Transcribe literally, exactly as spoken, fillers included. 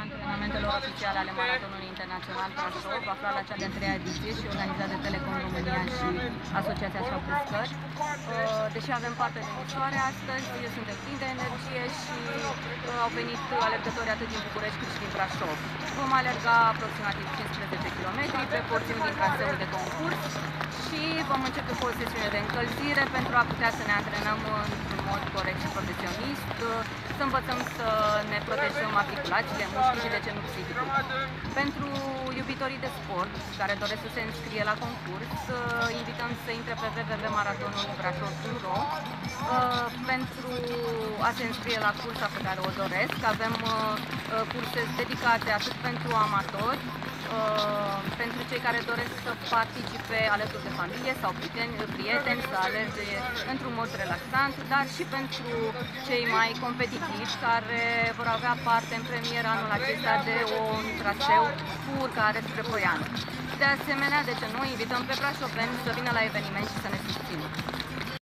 antrenamentelor oficiale ale Maratonului Internațional Brașov, aflat la cea de-a treia ediție și organizat de Telecom România și Asociația Șoptescări. Deși avem parte de soare astăzi, suntem plini de energie și au venit alergători atât din București cât și din Brașov. Vom alerga aproximativ cincisprezece kilometri pe porțiuni din traseul de concurs și vom începe cu o sesiune de încălzire pentru a putea să ne antrenăm într-un mod corect și profesionist, să învățăm să ne protejăm articulațiile, mușchii și, de ce nu, psihicul. Pentru iubitorii de sport care doresc să se înscrie la concurs, invităm să intre pe w w w punct maratonul brașov punct ro pentru a se înscrie la cursa pe care o doresc. Avem curse dedicate atât pentru amatori, pentru cei care doresc să participe alături de familie sau prieteni, prieteni să alerge într-un mod relaxant, dar și pentru cei mai competitivi care vor avea parte în premieră anul acesta de un traseu cu urcare spre Poiană. De asemenea, de ce nu, invităm pe brașoveni să vină la eveniment și să ne susțină.